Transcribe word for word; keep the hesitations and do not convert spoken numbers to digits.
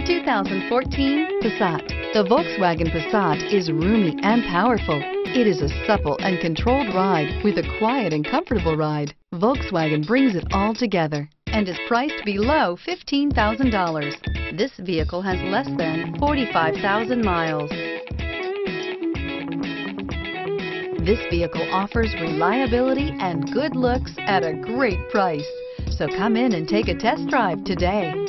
two thousand fourteen Passat. The Volkswagen Passat is roomy and powerful. It is a supple and controlled ride with a quiet and comfortable ride. Volkswagen brings it all together and is priced below fifteen thousand dollars. This vehicle has less than forty-five thousand miles. This vehicle offers reliability and good looks at a great price. So come in and take a test drive today.